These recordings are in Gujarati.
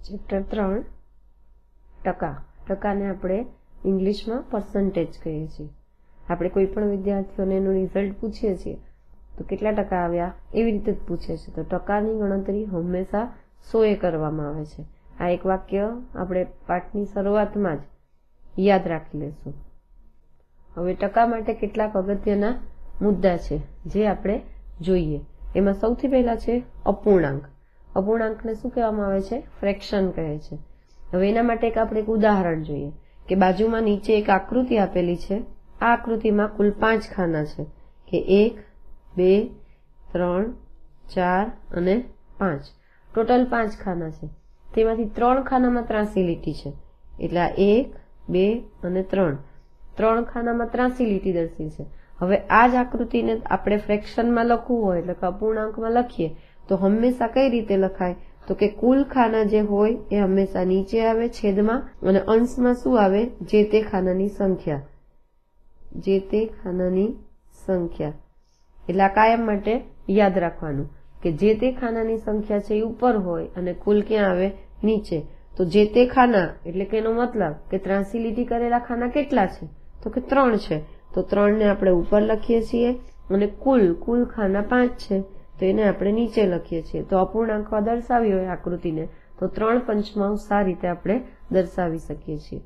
ચેપ્ટર 3 ટકા. ટકાને આપણે ઇંગ્લિશમાં પર્સન્ટેજ કહીએ છીએ. આપણે કોઈ પણ વિદ્યાર્થીઓને એનું રિઝલ્ટ પૂછીએ છીએ તો કેટલા ટકા આવ્યા એવી રીતે જ પૂછે છે. તો ટકાની ગણતરી હંમેશા 100 કરવામાં આવે છે. આ એક વાક્ય આપણે પાઠની શરૂઆતમાં જ યાદ રાખી લેશું. હવે ટકા માટે કેટલાક અગત્યના મુદ્દા છે જે આપણે જોઈએ. એમાં સૌથી પહેલા છે અપૂર્ણાંક. અપૂર્ણાંકને શું કહેવામાં આવે છે? ફ્રેક્શન કહે છે. હવે એના માટે આપણે એક ઉદાહરણ જોઈએ કે બાજુમાં નીચે એક આકૃતિ આપેલી છે. આ આકૃતિમાં કુલ 5 ખાના છે કે 1, 2, 3, 4 અને 5. ટોટલ 5 ખાના છે. તેમાંથી 3 ખાનામાં ત્રાંસી લીટી છે. એટલે આ 1, 2 અને 3. 3 ખાનામાં ત્રાંસી લીટી દર્શી છે. હવે આ જ આકૃતિને આપણે ફ્રેક્શનમાં લખવું હોય એટલે કે અપૂર્ણાંકમાં લખીએ તો હંમેશા કઈ રીતે લખાય? તો કે કુલ ખાના જે હોય એ હંમેશા નીચે આવે છેદમાં, અને અંશમાં શું આવે? જે તે ખાનાની સંખ્યા. જે તે ખાનાની સંખ્યા. એટલે આ કાયમ માટે યાદ રાખવાનું કે જે તે ખાનાની સંખ્યા છે એ ઉપર હોય અને કુલ ક્યાં આવે? નીચે. તો જે તે ખાના એટલે કે એનો મતલબ કે ત્રાંસી લીટી કરેલા ખાના કેટલા છે? તો કે 3 છે. તો 3 ને આપણે ઉપર લખીએ છીએ અને કુલ ખાના 5 છે તો એને આપણે નીચે લખીએ છીએ. તો અપૂર્ણાંકમાં દર્શાવી હોય આકૃતિને તો 3 પંચમાંશ આ રીતે આપણે દર્શાવી શકીએ છીએ.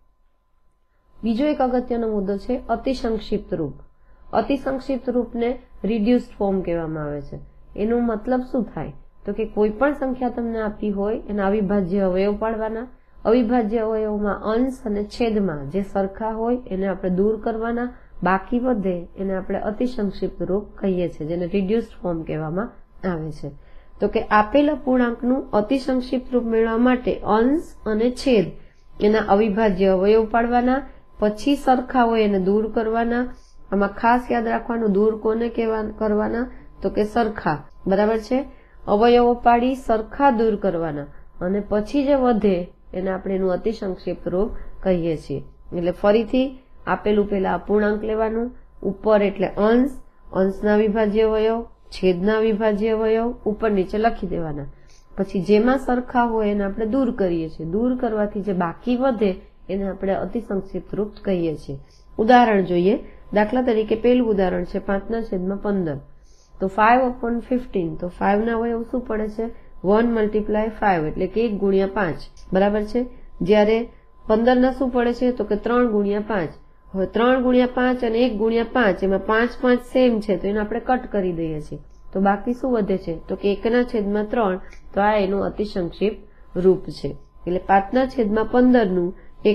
બીજો એક અગત્યનો મુદ્દો છે અતિસંક્ષિપ્ત રૂપ. અતિસંક્ષિપ્ત રૂપને રિડ્યુસ્ડ ફોર્મ કહેવામાં આવે છે. એનો મતલબ શું થાય? તો કે કોઈ પણ સંખ્યા તમને આપી હોય એના અવિભાજ્ય અવયવ પાડવાના. અવિભાજ્ય અવયવમાં અંશ અને છેદમાં જે સરખા હોય એને આપણે દૂર કરવાના. બાકી વધે એને આપણે અતિસંક્ષિપ્ત રૂપ કહીએ છીએ, જેને રિડ્યુસ્ડ ફોર્મ કહેવામાં આવે છે. તો કે આપેલ અપૂર્ણાંકનું અતિસંક્ષિપ્ત રૂપ મેળવવા માટે અંશ અને છેદ એના અવિભાજ્ય અવયવ પાડવાના, પછી સરખા હોય એને દૂર કરવાના. આમાં ખાસ યાદ રાખવાનું, દૂર કોને કરવાના? તો કે સરખા. બરાબર છે? અવયવો પાડી સરખા દૂર કરવાના અને પછી જે વધે એને આપણે એનું અતિસંક્ષિપ્ત રૂપ કહીએ છીએ. એટલે ફરીથી આપેલું પેલા અપૂર્ણાંક લેવાનું, ઉપર એટલે અંશ, અંશના વિભાજ્ય અવયવ, છેદના વિભાજ્ય અવયવ ઉપર નીચે લખી દેવાના. પછી જેમાં સરખા હોય એને આપણે દૂર કરીએ છીએ. દૂર કરવાથી જે બાકી વધે એને આપણે અતિસંક્ષિપ્ત રૂપ કહીએ છીએ. ઉદાહરણ જોઈએ. દાખલા તરીકે પેલું ઉદાહરણ છે 5/15. તો 5/15. તો 5 ના અવયવ શું પડે છે? 1 × 5 એટલે કે 1 × 5. બરાબર છે? જ્યારે 15 ના શું પડે છે? તો કે 3 × 5. હવે 3 × 5 અને 1 × 5 એમાં 5 સેમ છે તો એને આપણે કટ કરી દઈએ છીએ. તો બાકી શું વધે છે? તો કે 1/3. તો આ એનું અતિસંક્ષિપ્ત રૂપ છે. એટલે 5/15 નું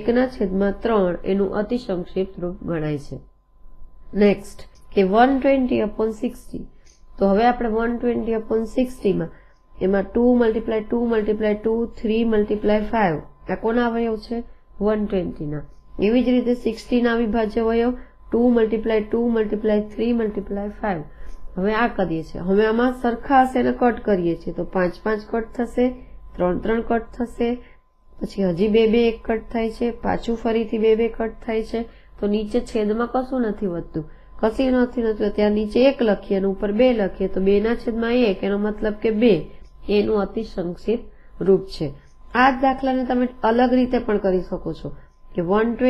1/3 એનું અતિસંક્ષિપ્ત રૂપ ગણાય છે. નેક્સ્ટ કે 120/60. તો હવે આપણે 120/60 માં એમાં 2 × 2 × 2 3 × 5 આ કોના અવયવ છે? 120 ના. એવી જ રીતે 60 ના અવિભાજ્ય અવયવ 2 × 2 × 3 × 5. હવે આ કરીએ છીએ. હવે આમાં સરખા હશે એને કટ કરીએ છીએ તો 5 કટ થશે, 3 કટ થશે, પછી હજી 2 એક કટ થાય છે, પાછું ફરીથી 2 કટ થાય છે. તો નીચે છેદમાં કશું નથી વધતું, કશું નથી. ત્યાં નીચે 1 લખીએ અને ઉપર 2 લખીએ તો 2/1 એનો મતલબ કે 2 એનું અતિસંક્ષિપ્ત રૂપ છે. આ જ દાખલાને તમે અલગ રીતે પણ કરી શકો છો કે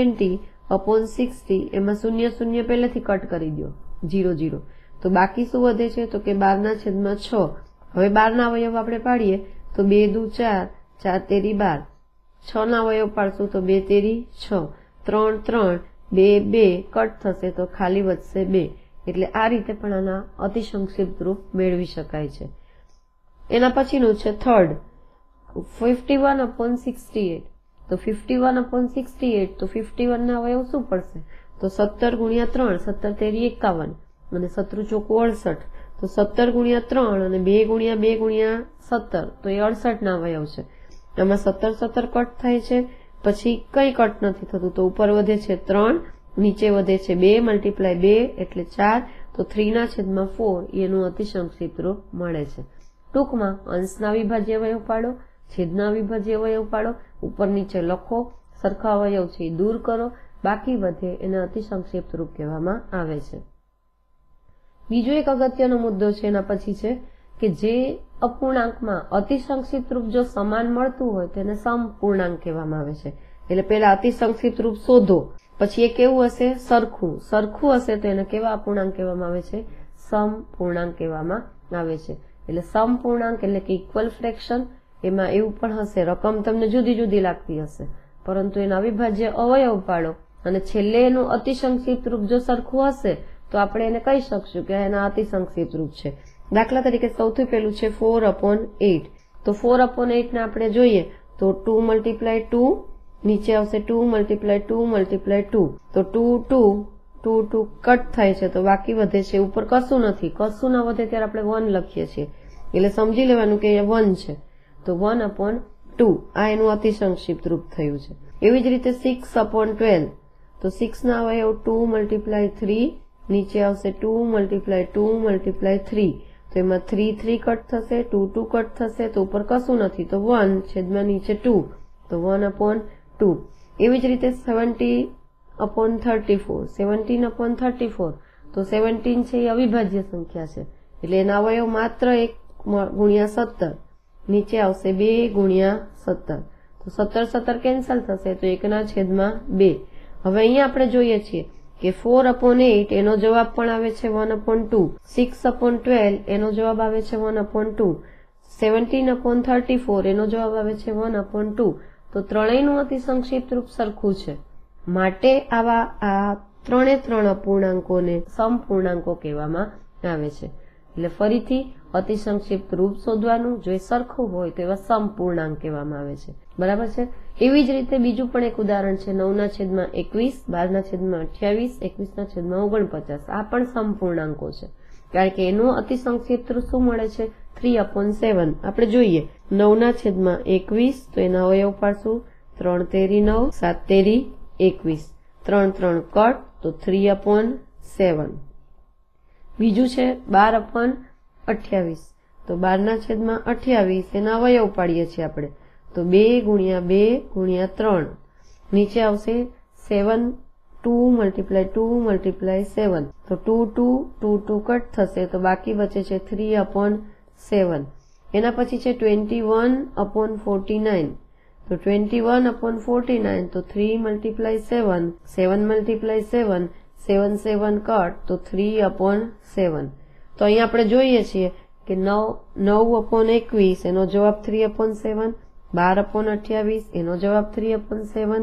120/60 એમાં 0 પહેલેથી કટ કરી દો, 0. તો બાકી શું વધે છે? તો કે 12/6. હવે 12 ના અવયવ આપણે પાડીએ તો 2 દુ 4, 4 તેરી 12. 6 ના અવયવ પાડશું તો 2 તેરી 6, 3, 2 કટ થશે તો ખાલી વધશે 2. એટલે આ રીતે પણ આના અતિસંક્ષિપ્ત રૂપ મેળવી શકાય છે. એના પછીનું છે થર્ડ 51/68. તો 51/68 તો 51 ના અવયવ શું પડશે? તો 17 × 3, 17 તેરી 51 અને 17 ચોકું 68. તો 17 × 3 અને 2 × 2 × 17 તો એ 68 ના અવયવ છે. આમાં 17 કટ થાય છે, પછી કઈ કટ નથી થતું તો ઉપર વધે છે 3, નીચે વધે છે 2 × 2 એટલે 4. તો 3/4 એનું અતિસંક્ષિપ્ત રૂપ મળે છે. ટૂંકમાં અંશના વિભાજ્ય અવયવ પાડો, છેદના વિભાજ્ય અવયવ પાડો, ઉપર નીચે લખો, સરખા અવયવ છે એ દૂર કરો, બાકી વધે એને અતિસંક્ષિપ્ત રૂપ કહેવામાં આવે છે. બીજો એક અગત્યનો મુદ્દો છે એના પછી છે કે જે અપૂર્ણાંકમાં અતિસંક્ષિપ્ત રૂપ જો સમાન મળતું હોય તેને સમપૂર્ણાંક કહેવામાં આવે છે. એટલે પહેલા અતિસંક્ષિપ્ત રૂપ શોધો, પછી એ કેવું હશે? સરખું હશે તો એને કેવા અપૂર્ણાંક કહેવામાં આવે છે? સમપૂર્ણાંક કહેવામાં આવે છે. એટલે સમપૂર્ણાંક એટલે કે ઇક્વલ ફ્રેક્શન, એમાં એવું પણ હશે રકમ તમને જુદી જુદી લાગતી હશે, પરંતુ એનો અવિભાજ્ય અવયવ પાડો અને છેલ્લે એનું અતિસંક્ષિપ્ત રૂપ જો સરખું હશે તો આપણે એને કહી શકશું કે એના અતિસંક્ષિપ્ત રૂપ છે. દાખલા તરીકે સૌથી પહેલું છે 4/8. તો 4/8 ને આપણે જોઈએ તો 2 × 2, નીચે આવશે 2 × 2 × 2. તો 2 કટ થાય છે તો બાકી વધે છે, ઉપર કશું નથી, કશું ના વધે ત્યારે આપણે 1 લખીએ છીએ. એટલે સમજી લેવાનું કે એ 1 છે. તો 1/2 આ એનું અતિસંક્ષિપ્ત રૂપ થયું છે. એવી જ રીતે 6/12. તો 6 ના અવયવ 2 × 3, નીચે આવશે 2 × 2 × 3. તો એમાં 3 કટ થશે, 2 કટ થશે તો ઉપર કશું નથી, તો 1 છેદમાં નીચે 2, તો 1/2. એવી જ રીતે 17/34. તો 17 છે એ અવિભાજ્ય સંખ્યા છે, એટલે એના અવયવ માત્ર 1 × 17, નીચે આવશે 2 × 17. તો 17 કેન્સલ થશે તો 1/2. હવે અહીંયા આપણે જોઈએ છીએ કે 4/8 એનો જવાબ પણ આવે છે 1/2, 6/12 એનો જવાબ આવે છે 1/2, 17/34 એનો જવાબ આવે છે 1/2. તો ત્રણેયનું અતિસંક્ષિપ્ત રૂપ સરખું છે, માટે આવા આ ત્રણ અપૂર્ણાંકોને સમપૂર્ણાંકો કહેવામાં આવે છે. એટલે ફરીથી અતિસંક્ષિપ્ત રૂપ શોધવાનું, જો એ સરખું હોય તો એવા સમપૂર્ણાંક કહેવામાં આવે છે. બરાબર છે. એવી જ રીતે બીજું પણ એક ઉદાહરણ છે 9/21, 12/28, 21/49. આ પણ સમપૂર્ણાંકો છે, કારણ કે એનું અતિસંક્ષિપ્ત રૂપ શું મળે છે? 3/7. આપણે જોઈએ 9/21 તો એના અવયવ પાડશું 3 તેરી 9, 7 તેરી 21, 3 કટ તો 3/7. બીજું છે 12/28. તો 12/28 એના અવયવ પાડીએ છીએ આપણે, તો 2 × 2 × 3, નીચે આવશે 7, 2 × 2 × 7. તો 2 કટ થશે તો બાકી બચે છે 3/7. એના પછી છે 21/49. તો 21/49 તો 3 × 7, 7 × 7, 7 કટ તો 3/7. તો અહીંયા આપણે જોઈએ છીએ કે 9/21 એનો જવાબ 3/7, 12/28 એનો જવાબ 3/7,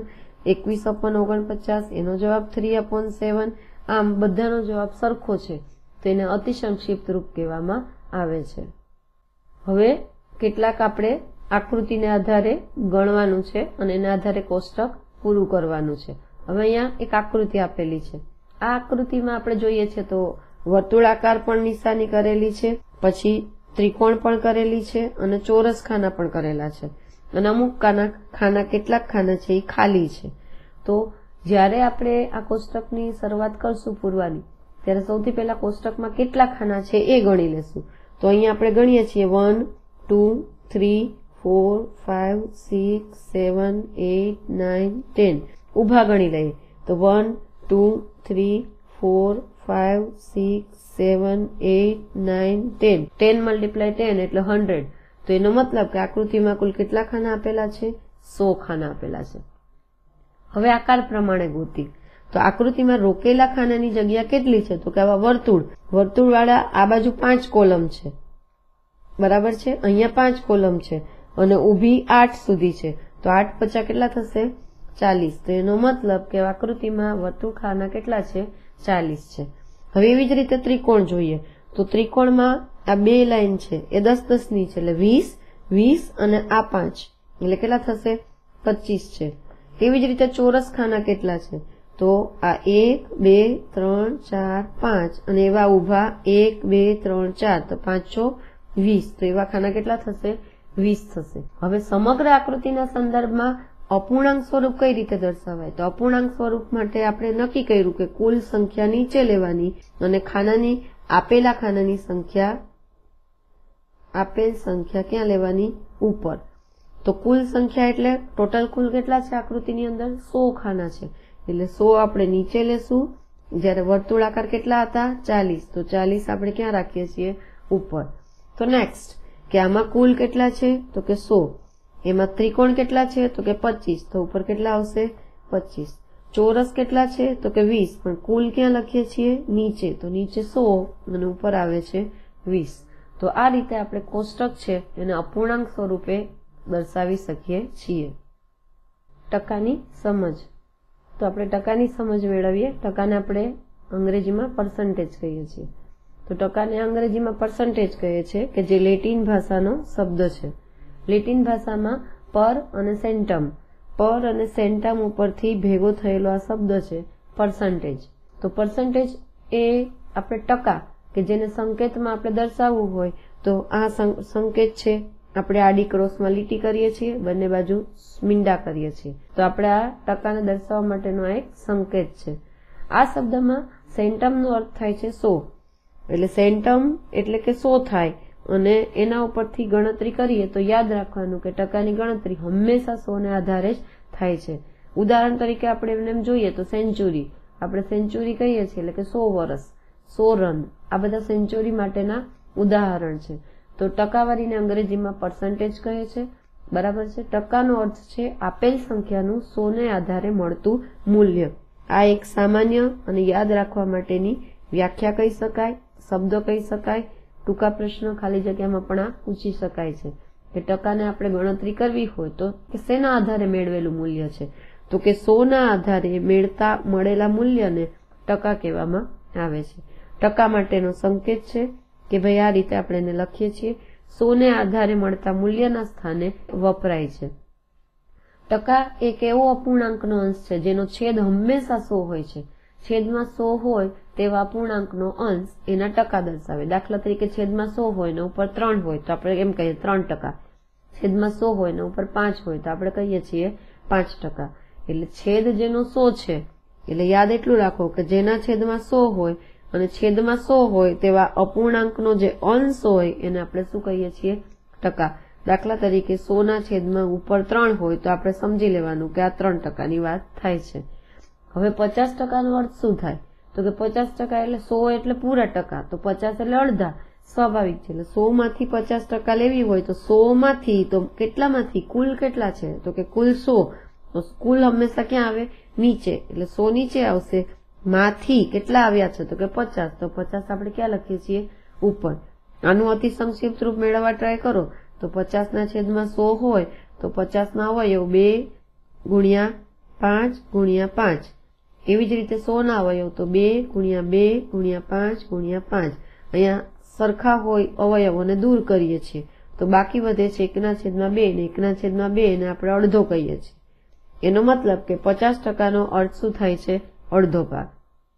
21/49 એનો જવાબ 3/7. આમ બધાનો જવાબ સરખો છે, તેને અતિસંક્ષિપ્ત રૂપ કહેવામાં આવે છે. હવે કેટલાક આપણે આકૃતિને આધારે ગણવાનું છે અને એના આધારે કોષ્ટક પૂરું કરવાનું છે. હવે અહીંયા એક આકૃતિ આપેલી છે. આ આકૃતિમાં આપણે જોઈએ છે તો વર્તુળાકાર પણ નિશાની કરેલી છે, પછી ત્રિકોણ પણ કરેલી છે અને ચોરસ ખાના પણ કરેલા છે, અને અમુક ખાના કેટલાક ખાના છે એ ખાલી છે. તો જ્યારે આપણે આ કોષ્ટકની શરૂઆત કરશું પૂરવાની, ત્યારે સૌથી પહેલા કોષ્ટકમાં કેટલા ખાના છે એ ગણી લેશું. તો અહીંયા આપણે ગણીએ છીએ 1, 2, 3, 4, 5, 6, 7, 8, 9, 10. ઊભા ગણી લઈએ તો 1, 2, 3, 4, 5, 6, 7, 8, 9, 10. 10 × 10 એટલે 100. તો એનો મતલબ કે આકૃતિમાં કુલ કેટલા ખાના આપેલા છે? 100 ખાના આપેલા છે. હવે આકાર પ્રમાણે ગોતી. તો આકૃતિમાં રોકેલા ખાનાની જગ્યા કેટલી છે? તો કે આવા વર્તુળ વાળા આ બાજુ 5 કોલમ છે, બરાબર છે. અહીંયા 5 કોલમ છે અને ઊભી 8 સુધી છે, તો 8 × 50 કેટલા થશે? 40. તો એનો મતલબ કે આકૃતિમાં વર્તુળ ખાના કેટલા છે? 40 છે. હવે એવી જ રીતે ત્રિકોણ જોઈએ તો ત્રિકોણમાં આ 2 લાઈન છે એ 10-10 ની છે, એટલે 20, 20 અને આ 5 એટલે કેટલા થશે? 25 છે. એવી જ રીતે ચોરસ ખાના કેટલા છે? તો આ 1, 2, 3, 4, 5 અને એવા ઊભા 1, 2, 3, 4, તો 5 × 20. તો એવા ખાના કેટલા થશે? 20 થશે. હવે સમગ્ર આકૃતિના સંદર્ભમાં અપૂર્ણાંક સ્વરૂપ કઈ રીતે દર્શાવાય? તો અપૂર્ણાંક સ્વરૂપ માટે આપણે નક્કી કર્યું કે કુલ સંખ્યા નીચે લેવાની અને આપેલ સંખ્યા ક્યાં લેવાની? ઉપર. તો કુલ સંખ્યા એટલે ટોટલ કુલ કેટલા છે આકૃતિની અંદર? 100 ખાના છે, એટલે 100 આપણે નીચે લેશું. જ્યારે વર્તુળાકાર કેટલા હતા? 40. તો 40 આપણે ક્યાં રાખીએ છીએ? ઉપર. તો નેક્સ્ટ કે આમાં કુલ કેટલા છે તો કે 100, એમાં ત્રિકોણ કેટલા છે તો કે 25, તો ઉપર કેટલા આવશે 25, ચોરસ કેટલા છે તો કે 20, પણ કુલ ક્યાં લખીએ છીએ નીચે, તો નીચે 100 અને ઉપર આવે છે 20. તો આ રીતે આપણે કોષ્ટક છે એને અપૂર્ણાંક સ્વરૂપે દર્શાવી શકીએ છીએ. ટકાની સમજ. તો આપણે ટકાની સમજ મેળવીએ. ટકાને આપણે અંગ્રેજીમાં પર્સન્ટેજ કહીએ છીએ. તો ટકાને અંગ્રેજીમાં પર્સન્ટેજ કહે છે કે જે લેટિન ભાષાનો શબ્દ છે. લેટિન ભાષામાં પર અને સેન્ટમ, પર અને સેન્ટમ ઉપરથી ભેગો થયેલો આ શબ્દ છે પર્સન્ટેજ. તો પર્સન્ટેજ એ આપણે ટકા કે જેને સંકેતમાં આપણે દર્શાવવું હોય તો આ સંકેત છે, આપણે આડી ક્રોસમાં લીટી કરીએ છીએ, બંને બાજુ મીંડા કરીએ છીએ, તો આપણે આ ટકાને દર્શાવવા માટેનો એક સંકેત છે. આ શબ્દમાં સેન્ટમનો અર્થ થાય છે 100, એટલે સેન્ટમ એટલે કે 100 થાય અને એના ઉપરથી ગણતરી કરીએ તો યાદ રાખવાનું કે ટકાની ગણતરી હંમેશા 100 ને આધારે જ થાય છે. ઉદાહરણ તરીકે આપણે એમ જોઈએ તો સેન્ચુરી, આપણે સેન્ચુરી કહીએ છીએ એટલે કે 100 વર્ષ, 100 રન, આ બધા સેન્ચુરી માટેના ઉદાહરણ છે. તો ટકાવારીને અંગ્રેજીમાં પર્સન્ટેજ કહે છે. બરાબર છે. ટકાનો અર્થ છે આપેલ સંખ્યાનું 100 ને આધારે મળતું મૂલ્ય. આ એક સામાન્ય અને યાદ રાખવા માટેની વ્યાખ્યા કહી શકાય, શબ્દ કહી શકાય. ટૂંકા પ્રશ્ન ખાલી જગ્યામાં પણ આ પૂછી શકાય છે કે ટકાને આપણે ગણતરી કરવી હોય તો કે શેના આધારે મેળવેલું મૂલ્ય છે, તો કે 100 ના આધારે મળેલા મૂલ્યને ટકા કહેવામાં આવે છે. ટકા માટેનો સંકેત છે કે ભાઈ આ રીતે આપણે એને લખીએ છીએ, 100 ને આધારે મળતા મૂલ્યના સ્થાને વપરાય છે. ટકા એક એવો અપૂર્ણાંકનો અંશ છે જેનો છેદ હંમેશા 100 હોય છે. છેદમાં 100 હોય તેવા અપૂર્ણાંકનો અંશ એના ટકા દર્શાવે. દાખલા તરીકે છેદમાં 100 હોય ને ઉપર 3 હોય તો આપણે એમ કહીએ 3%. છેદમાં 100 હોય ને ઉપર 5 હોય તો આપણે કહીએ છીએ 5%. એટલે છેદ જેનો 100 છે એટલે યાદ એટલું રાખો કે જેના છેદમાં 100 હોય અને છેદમાં 100 હોય તેવા અપૂર્ણાંકનો જે અંશ હોય એને આપણે શું કહીએ છીએ ટકા. દાખલા તરીકે 100 ના છેદમાં ઉપર 3 હોય તો આપણે સમજી લેવાનું કે આ 3%ની વાત થાય છે. હવે 50%નો અર્થ શું થાય તો કે 50% એટલે 100 એટલે પૂરા ટકા, તો 50 એટલે અડધા. સ્વાભાવિક છે. એટલે 100 માંથી 50% લેવી હોય તો 100 માંથી તો કેટલામાંથી કુલ કેટલા છે તો કે કુલ 100, તો કુલ હંમેશા ક્યાં આવે નીચે, એટલે 100 નીચે આવશે. માંથી કેટલા આવ્યા છે તો કે 50, તો 50 આપણે ક્યાં લખીએ છીએ ઉપર. આનું અતિ સંક્ષિપ્ત રૂપ મેળવવા ટ્રાય કરો તો 50 ના છેદમાં 100 હોય તો 50 ના અવયવ 2 ગુણ્યા 5 ગુણ્યા 5. એવી જ રીતે 100 ના અવયવ તો 2 ગુણ્યા 2 ગુણ્યા 5 ગુણ્યા 5. અહીંયા સરખા હોય અવયવોને દૂર કરીએ છીએ તો બાકી વધે છે 1/2 ને 1/2 ને આપણે અડધો કહીએ છીએ. એનો મતલબ કે 50%નો અર્થ શું થાય છે અડધો ભાગ.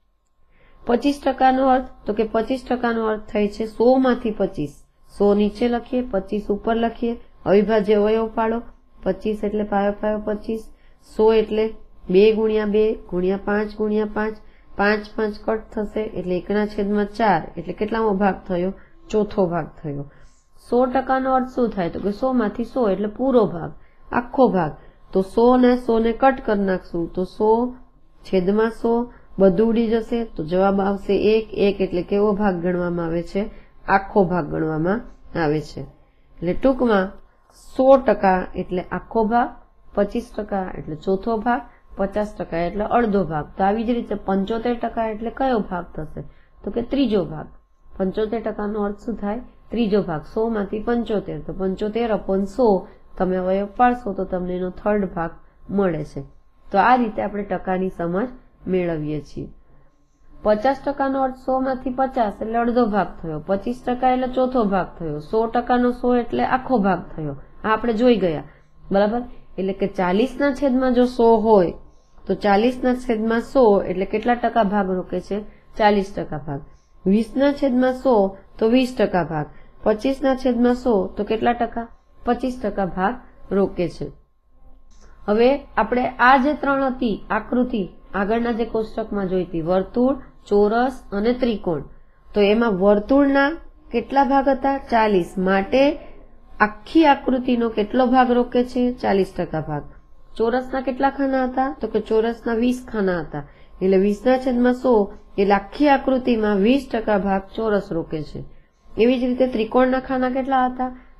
25%નો અર્થ તો કે 25%નો અર્થ થાય છે 100 માંથી 25. 100 નીચે લખીએ, 25 ઉપર લખીએ, અવિભાજ્ય અવયવ પાડો. 25 એટલે પાયો 25, 100 એટલે 2 ગુણ્યા 2 ગુણ્યા 5 ગુણ્યા 5, 5 5 કટ થશે એટલે 1/4, એટલે કેટલામો ભાગ થયો ચોથો ભાગ થયો. 100%નો અર્થ શું થાય તો કે 100 માંથી 100 એટલે પૂરો ભાગ, આખો ભાગ. તો 100 ને 100 ને કટ કરી નાખશું તો 100 છેદમાં 100 બધું ઉડી જશે તો જવાબ આવશે 1. 1 એટલે કેવો ભાગ ગણવામાં આવે છે આખો ભાગ ગણવામાં આવે છે. એટલે ટૂંકમાં 100% એટલે આખો ભાગ, 25% એટલે ચોથો ભાગ, 50% એટલે અડધો ભાગ. તો આવી જ રીતે 75% એટલે કયો ભાગ થશે તો કે ત્રીજો ભાગ. 75%નો અર્થ શું થાય ત્રીજો ભાગ. 100 માંથી 75 તો 75/100 તમે અવયવ પાડશો તો તમને એનો થર્ડ ભાગ મળે છે. તો આ રીતે આપણે ટકાની સમજ મેળવીએ છીએ. 50%નો અર્થ 100 માંથી 50 એટલે અડધો ભાગ થયો, 25% એટલે ચોથો ભાગ થયો, 100%નો 100 એટલે આખો ભાગ થયો. આ આપણે જોઈ ગયા. બરાબર. એટલે કે 40 ના છેદમાં જો 100 હોય તો 40 ના છેદમાં 100 એટલે કેટલા ટકા ભાગ રોકે છે 40% ભાગ. 20 ના છેદમાં 100 તો 20% ભાગ. 25 ના છેદમાં 100 તો કેટલા ટકા 25% ભાગ રોકે છે. હવે આપણે આ જે ત્રણ હતી આકૃતિ આગળના જે કોષ્ટકમાં જોઈતી, વર્તુળ, ચોરસ અને ત્રિકોણ, તો એમાં વર્તુળના કેટલા ભાગ હતા 40, માટે આખી આકૃતિનો કેટલો ભાગ રોકે છે 40% ભાગ. ચોરસના કેટલા ખાના હતા તો કે ચોરસના 20 ખાના હતા, એટલે 20/100 એટલે આખી આકૃતિમાં 20% ભાગ ચોરસ રોકે છે. એવી જ રીતે ત્રિકોણના ખાના કેટલા હતા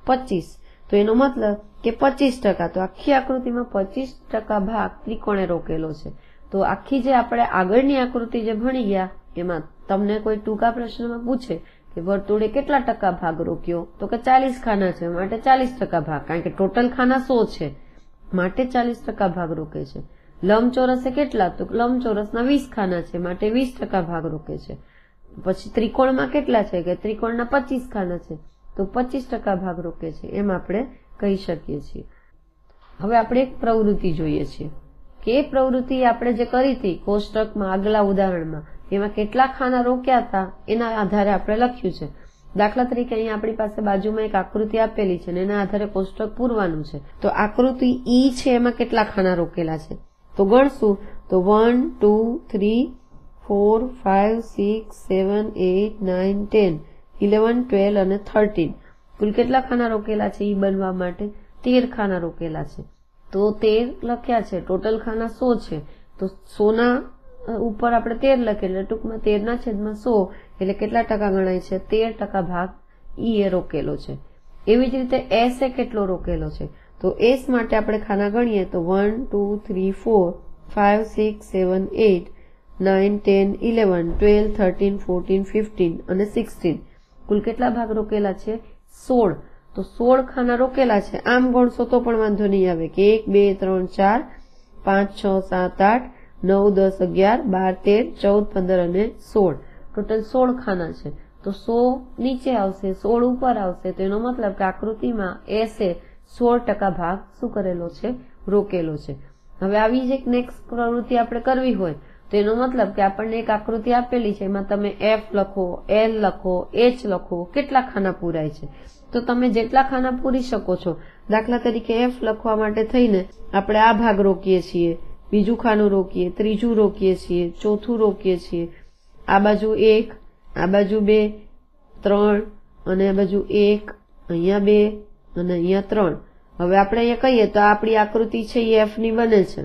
25, તો એનો મતલબ કે 25%. તો આખી આકૃતિમાં 25% ભાગ ત્રિકોણે રોકેલો છે. તો આખી જે આપણે આગળની આકૃતિ જે ભણી ગયા એમાં તમને કોઈ ટૂંકા પ્રશ્નમાં પૂછે કે વર્તુળે કેટલા ટકા ભાગ રોક્યો, તો કે 40 ખાના છે માટે 40% ભાગ, કારણ કે ટોટલ ખાના 100 છે માટે 40% ભાગ રોકે છે. લંબચોરસે કેટલા, તો લંબચોરસના 20 ખાના છે માટે 20% ભાગ રોકે છે. પછી ત્રિકોણમાં કેટલા છે, કે ત્રિકોણના 25 ખાના છે તો 25% ભાગ રોકે છે, એમ આપણે કહી શકીએ છીએ. હવે આપણે એક પ્રવૃત્તિ જોઈએ છીએ કે એ પ્રવૃત્તિ આપણે જે કરી હતી કોષ્ટકમાં આગલા ઉદાહરણમાં એમાં કેટલા ખાના રોક્યા હતા એના આધારે આપણે લખ્યું છે. દાખલા તરીકે અહીંયા આપણી પાસે બાજુમાં એક આકૃતિ આપેલી છે અને એના આધારે કોષ્ટક પૂરવાનું છે. તો આકૃતિ ઈ છે એમાં કેટલા ખાના રોકેલા છે તો ગણશું તો 1, 2, 3, 4, 5, 6, 7, 8, 9, 10, 11, 12 અને 13. કુલ કેટલા ખાના રોકેલા છે ઈ બનવા માટે 13 ખાના રોકેલા છે. તો 13 લખ્યા છે, ટોટલ ખાના 100 છે તો 100 ના ઉપર આપણે 13 લખીએ એટલે ટૂંકમાં 13/100 એટલે કેટલા ટકા ગણાય છે 13% ભાગ ઈ એ રોકેલો છે. એવી જ રીતે એસ એ કેટલો રોકેલો છે તો એસ માટે આપણે ખાના ગણીએ તો 1, 2, 3, 4, 5, 6, 7, 8, 9, 10, 11, 12, 13, 14, 15 અને 16. કુલ કેટલા ભાગ રોકેલા છે 16. તો 16 ખાના રોકેલા છે. આમ ગણશો તો પણ વાંધો નહીં આવે કે 1, 2, 3, 4, 5, 6, 7, 8, 9, 10, 11, 12, 13, 14, 15 અને 16. ટોટલ 16 ખાના છે. તો 100 નીચે આવશે, 16 ઉપર આવશે, તો એનો મતલબ કે આકૃતિમાં એસે 16% ભાગ શું કરેલો છે રોકેલો છે. હવે આવી જ એક નેક્સ્ટ પ્રવૃત્તિ આપણે કરવી હોય તો એનો મતલબ કે આપણને એક આકૃતિ આપેલી છે એમાં તમે એફ લખો, એલ લખો, એચ લખો, કેટલા ખાના પૂરાય છે તો તમે જેટલા ખાના પૂરી શકો છો. દાખલા તરીકે એફ લખવા માટે થઈને આપણે આ ભાગ રોકીએ છીએ, બીજું ખાનું રોકીએ, ત્રીજું રોકીએ છીએ, ચોથું રોકીએ છીએ, આ બાજુ 1, આ બાજુ 2, 3 અને આ બાજુ 1, અહીંયા 2 અને અહીંયા 3. હવે આપણે અહીંયા કહીએ તો આપણી આકૃતિ છે એ એફ ની બને છે.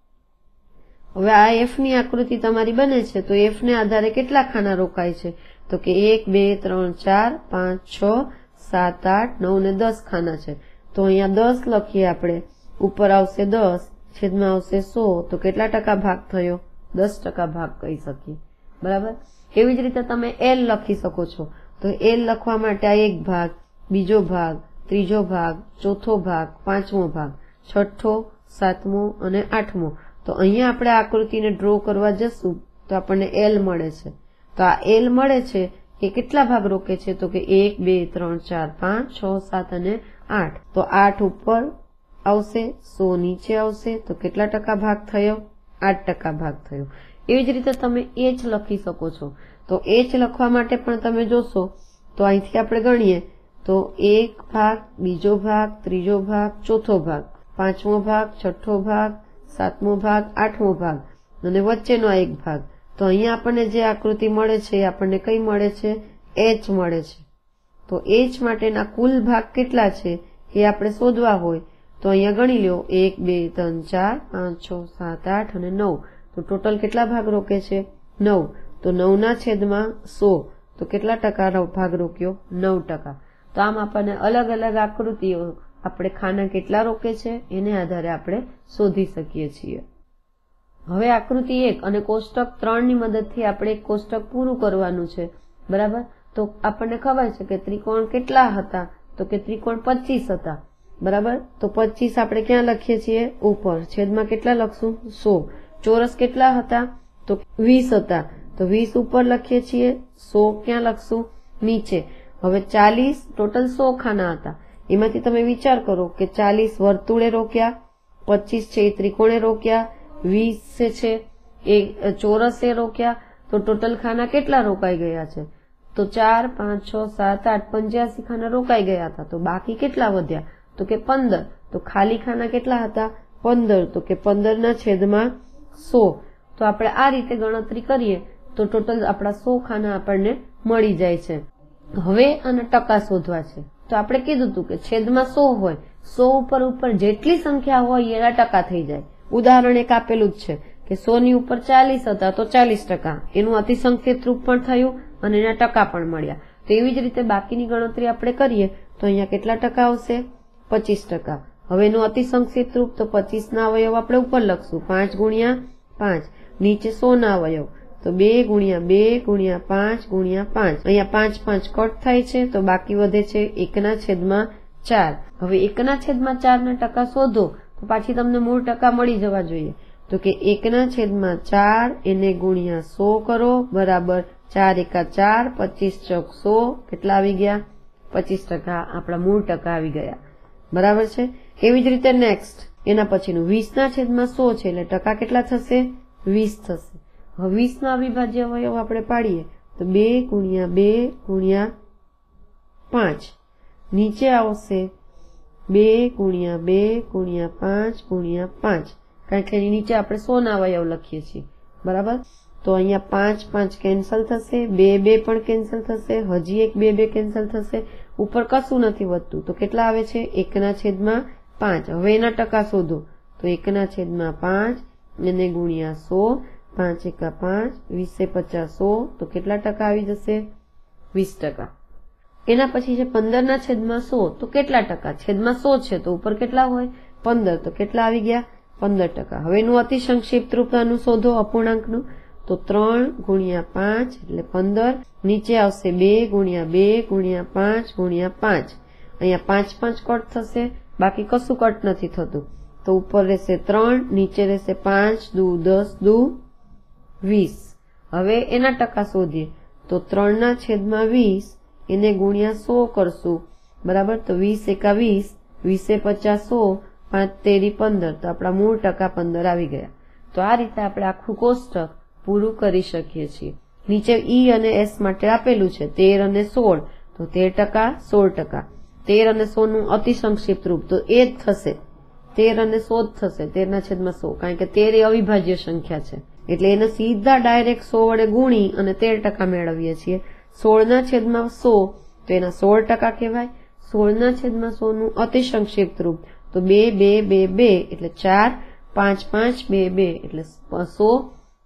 હવે આ એફ ની આકૃતિ તમારી બને છે તો એફ ને આધારે કેટલા ખાના રોકાય છે તો કે 1, 2, 3, 4, 5, 6, 7, 8, 9 ને 10 ખાના છે. તો અહીંયા 10 લખીએ આપણે, ઉપર આવશે 10, છેદમાં આવશે 100, તો કેટલા ટકા ભાગ થયો 10% ભાગ કહી શકીએ. બરાબર. એવી જ રીતે તમે એલ લખી શકો છો. તો એલ લખવા માટે આ એક ભાગ, બીજો ભાગ, ત્રીજો ભાગ, ચોથો ભાગ, પાંચમો ભાગ, છઠ્ઠો, સાતમો અને આઠમો. તો અહીંયા આપણે આકૃતિને ડ્રો કરવા જશું તો આપણને એલ મળે છે. તો આ એલ મળે છે એ કેટલા ભાગ રોકે છે તો કે 1, 2, 3, 4, 5, 6, 7 અને 8. તો 8 ઉપર આવશે, 100 નીચે આવશે, તો કેટલા ટકા ભાગ થયો 8% ભાગ થયો. એવી જ રીતે તમે એચ લખી શકો છો. તો એચ લખવા માટે પણ તમે જોશો તો અહીંથી આપણે ગણીએ તો એક ભાગ, બીજો ભાગ, ત્રીજો ભાગ, ચોથો ભાગ, પાંચમો ભાગ, છઠ્ઠો ભાગ, સાતમો ભાગ, આઠમો ભાગ અને વચ્ચેનો આ એક ભાગ. તો અહીંયા આપણને જે આકૃતિ મળે છે એ આપણને કઈ મળે છે એચ મળે છે. તો એચ માટેના કુલ ભાગ કેટલા છે એ આપણે શોધવા હોય તો અહીંયા ગણી લો 1, 2, 3, 4, 5, 6, 7, 8 અને 9. તો ટોટલ કેટલા ભાગ રોકે છે 9. તો 9 ના છેદમાં 100 તો કેટલા ટકા ભાગ રોક્યો 9%. તો આમ આપણને અલગ અલગ આકૃતિઓ આપણે ખાના કેટલા રોકે છે એને આધારે આપણે શોધી શકીએ છીએ. હવે આકૃતિ 1 અને કોષ્ટક 3 ની મદદથી આપણે એક કોષ્ટક પૂરું કરવાનું છે. બરાબર. તો આપણને ખબર છે કે ત્રિકોણ કેટલા હતા તો કે ત્રિકોણ 25 હતા. બરાબર. તો 25 આપણે ક્યાં લખીએ છીએ ઉપર, છેદમાં કેટલા લખશું 100. ચોરસ કેટલા હતા તો 20 હતા તો 20 ઉપર લખીએ છીએ, 100 ક્યાં લખશું નીચે. હવે 40 ટોટલ 100 ખાના હતા. એમાંથી તમે વિચાર કરો કે 40 વર્તુળે રોક્યા, 25 છે એ ત્રિકોણે રોક્યા, 20 છે એ ચોરસે રોક્યા, તો ટોટલ ખાના કેટલા રોકાઈ ગયા છે તો 4, 5, 6, 7, 8, 85 ખાના રોકાઈ ગયા હતા. તો બાકી કેટલા વધ્યા તો કે 15. તો ખાલી ખાના કેટલા હતા 15. તો કે 15 ના છેદમાં 100. તો આપણે આ રીતે ગણતરી કરીએ તો ટોટલ આપણા 100 ખાના આપણને મળી જાય છે. હવે આના ટકા શોધવા છે. તો આપણે કીધું હતું કે છેદમાં 100 હોય, 100 ઉપર જેટલી સંખ્યા હોય એના ટકા થઈ જાય. ઉદાહરણ એક આપેલું જ છે કે 100 ની ઉપર 40 હતા તો 40%. એનું અતિસંખ્યિત રૂપ પણ થયું અને એના ટકા પણ મળ્યા. તો એવી જ રીતે બાકીની ગણતરી આપણે કરીએ તો અહીંયા કેટલા ટકા આવશે? 25%. હવે એનું અતિ સંક્ષિપ્ત રૂપ તો 25 ના અવયવ આપણે ઉપર લખશું 5 ગુણ્યા 5. નીચે 100 ના અવયવ તો 2 ગુણ્યા 2 ગુણ્યા 5 ગુણ્યા 5. અહીંયા 5 5 કટ થાય છે તો બાકી વધે છે 1/4. હવે 1/4 ના ટકા શોધો તો પાછી તમને મૂળ ટકા મળી જવા જોઈએ. તો કે 1/4 એને ગુણ્યા 100 કરો બરાબર 4 એકા 4, 25 ચોક 100. કેટલા આવી ગયા? 25% આપણા મૂળ ટકા આવી ગયા. બરાબર છે. એવી જ રીતે નેક્સ્ટ એના પછીનું 20/100 છે એટલે ટકા કેટલા થશે? 20 થશે. હવે 20 ના અવિભાજ્ય અવયવ આપણે પાડીએ તો 2 ગુણ્યા 2 ગુણ્યા 5. નીચે આવશે 2 ગુણ્યા 2 ગુણ્યા 5 ગુણ્યા 5. કારણ કે એની નીચે આપણે 100 ના અવયવ લખીએ છીએ. બરાબર. તો અહીંયા 5 5 કેન્સલ થશે, 2 2 પણ કેન્સલ થશે, હજી એક 2 2 કેન્સલ થશે, ઉપર કશું નથી વધતું. તો કેટલા આવે છે? 1/5. હવે એના ટકા શોધો તો 1/5 એને ગુણ્યા 100, 5 એકા 5, 20 50 100. તો કેટલા ટકા આવી જશે? 20%. એના પછી છે 15/100 તો કેટલા ટકા? છેદમાં 100 છે તો ઉપર કેટલા હોય? 15. તો કેટલા આવી ગયા? 15%. હવે એનું અતિ સંક્ષિપ્ત રૂપ શોધો અપૂર્ણાંકનું તો 3 ગુણ્યા 5 એટલે 15. નીચે આવશે 2 ગુણ્યા 2 ગુણ્યા 5 ગુણ્યા 5. અહીંયા 5 5 કટ થશે, બાકી કશું કટ નથી થતું. તો ઉપર રહેશે 3, નીચે રહેશે 5 દુ 10 દુ 20. હવે એના ટકા શોધીએ તો 3/20 એને ગુણ્યા 100 કરશું. બરાબર. તો 20 એકા 20, 20 50 100, 5 તેરી 15. તો આપણા મૂળ ટકા 15 આવી ગયા. તો આ રીતે આપણે આખું કોષ્ટક પૂરું કરી શકીએ છીએ. નીચે ઈ અને એસ માટે આપેલું છે 13 અને 16. તો 13%, 16%. 13 અને 100 નું અતિ સંક્ષિપ્ત રૂપ તો એ જ થશે. 13 અને 100 જ થશે. 13/100. કારણ કે 13 એ અવિભાજ્ય સંખ્યા છે એટલે એને સીધા ડાયરેક્ટ 100 વડે ગુણી અને 13% મેળવીએ છીએ. 16/100 તો એના 16% કહેવાય. 16/100 નું અતિ સંક્ષિપ્ત રૂપ તો 2 2 2 2 એટલે 4, 5 5 2 2 એટલે 100.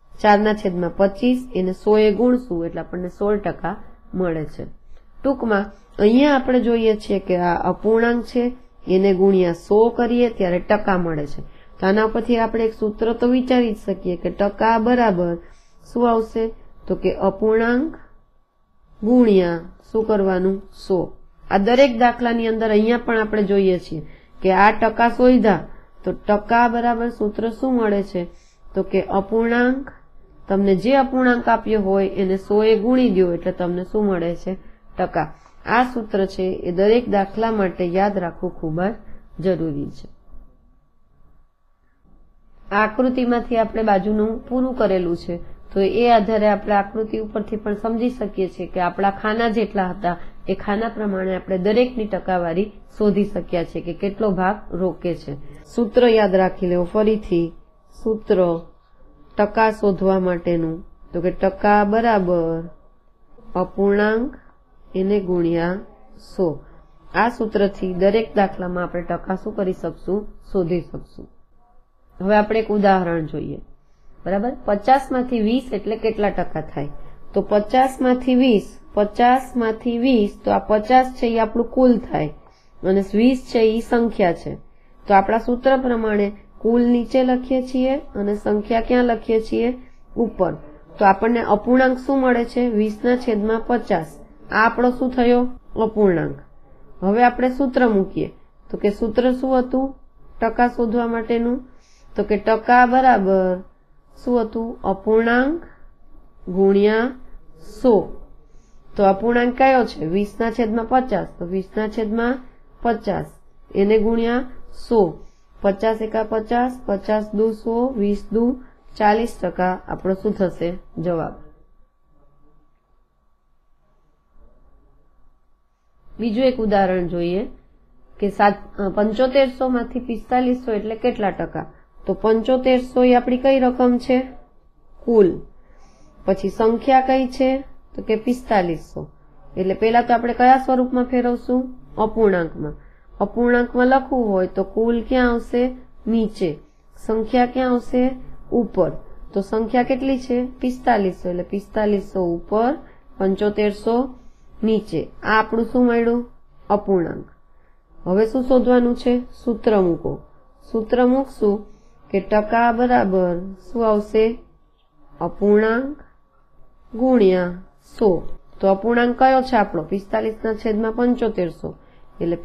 4/25 એને 100 એ ગુણશું એટલે આપણને 16% મળે છે. ટૂંકમાં અહીંયા આપણે જોઈએ છીએ કે આ અપૂર્ણાંક છે એને ગુણ્યા 100 કરીએ ત્યારે ટકા મળે છે. તો આના પરથી આપણે એક સૂત્ર તો વિચારી જ શકીએ કે ટકા બરાબર શું આવશે? તો કે અપૂર્ણાંક ગુણ્યા શું કરવાનું? 100. આ દરેક દાખલાની અંદર અહીંયા પણ આપણે જોઈએ છીએ કે આ ટકા શોધ્યા તો ટકા બરાબર સૂત્ર શું મળે છે? તો કે અપૂર્ણાંક, તમને જે અપૂર્ણાંક આપ્યો હોય એને 100 એ ગુણી દો એટલે તમને શું મળે છે? ટકા. આ સૂત્ર છે એ દરેક દાખલા માટે યાદ રાખવું ખૂબ જ જરૂરી છે. આ આકૃતિમાંથી આપણે બાજુનું પૂરું કરેલું છે તો એ આધારે આપણે આકૃતિ ઉપરથી પણ સમજી શકીએ છીએ કે આપણા ખાના જેટલા હતા એ ખાના પ્રમાણે આપણે દરેકની ટકાવારી શોધી શક્યા છે કે કેટલો ભાગ રોકે છે. સૂત્ર યાદ રાખી લેવું ફરીથી. સૂત્ર ટકા શોધવા માટેનું તો કે ટકા બરાબર અપૂર્ણાંક એને ગુણ્યા 100. આ સૂત્રથી દરેક દાખલામાં આપણે ટકા શું કરી શકશું? શોધી શકશું. હવે આપણે એક ઉદાહરણ જોઈએ. બરાબર. 50 માંથી 20 એટલે કેટલા ટકા થાય? તો 50 માંથી 20 તો આ 50 છે એ આપણું કુલ થાય અને 20 છે એ સંખ્યા છે. તો આપણા સૂત્ર પ્રમાણે કુલ નીચે લખીએ છીએ અને સંખ્યા ક્યાં લખીએ છીએ? ઉપર. તો આપણને અપૂર્ણાંક શું મળે છે? 20/50. આ આપણો શું થયો? અપૂર્ણાંક. હવે આપણે સૂત્ર મૂકીએ તો કે સૂત્ર શું હતું ટકા શોધવા માટેનું? તો કે ટકા બરાબર શું હતું? અપૂર્ણાંક ગુણ્યા 100. તો અપૂર્ણાંક કયો છે? 20/50. તો 20/50 એને ગુણ્યા 100. 50 એકા 50, 50 દુ 100, 20 દુ 40%. આપણો શું થશે? જવાબ. બીજું એક ઉદાહરણ જોઈએ કે 7500 માંથી 4500 એટલે કેટલા ટકા? તો 7500 એ આપણી કઈ રકમ છે? કુલ. પછી સંખ્યા કઈ છે? તો કે 4500. એટલે પેલા તો આપણે કયા સ્વરૂપમાં ફેરવશું? અપૂર્ણાંકમાં. અપૂર્ણાંકમાં લખવું હોય તો કુલ ક્યાં આવશે? નીચે. સંખ્યા ક્યાં આવશે? ઉપર. તો સંખ્યા કેટલી છે? 4500 એટલે 4500 ઉપર, 7500 નીચે. આ આપણું શું મળ્યું? અપૂર્ણાંક। હવે શું શોધવાનું છે? સૂત્ર મૂકો। સૂત્ર મૂકશું કે ટકા બરાબર શું આવશે? અપૂર્ણાંક ગુણ્યા 100। તો અપૂર્ણાંક કયો છે આપણો? 45/7500, એટલે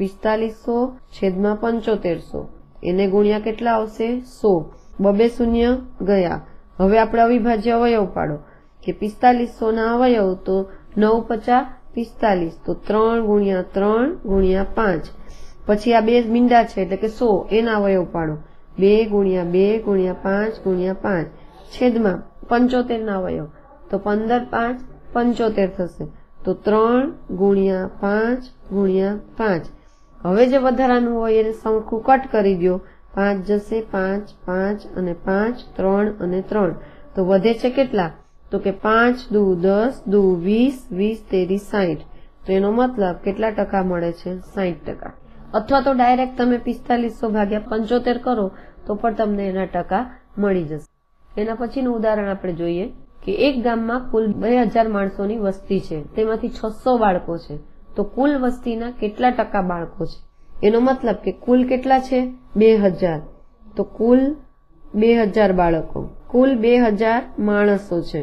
4500/7500 એને ગુણ્યા કેટલા આવશે? 100। બબે શૂન્ય ગયા। હવે આપણે અવિભાજ્ય અવયવ પાડો કે 4500 ના અવયવ તો 9 × 5 = 45, તો 3 × 3 × 5। પછી આ બે મીંડા છે એટલે કે 100 એના અવયવ પાડો, 2 × 2 × 5 × 5 છેદમાં 75 ના અવયવ તો 15 × 5 = 75 થશે, તો 3 × 5 × 5। હવે જે વધારાનું હોય એને સરખું કટ કરી દો, 5 જશે, 5 5 અને 5 3 અને 3, તો વધે છે કેટલા? તો કે 5 દુ 10 દુ 20 20 તેરી 60। તો એનો મતલબ કેટલા ટકા મળે છે? 60%। અથવા તો ડાયરેક્ટ તમે 4500/75 કરો તો પણ તમને એના ટકા મળી જશે। એના પછીનું ઉદાહરણ આપણે જોઈએ કે એક ગામમાં કુલ 2000 માણસોની વસ્તી છે, તેમાંથી 600 બાળકો છે, તો કુલ વસ્તીના કેટલા ટકા બાળકો છે? એનો મતલબ કે કુલ કેટલા છે? 2000, તો કુલ 2000 બાળકો, કુલ 2000 માણસો છે।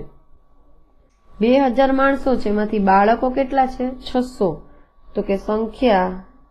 2000 માણસો છે એમાંથી બાળકો કેટલા છે? 600, તો કે સંખ્યા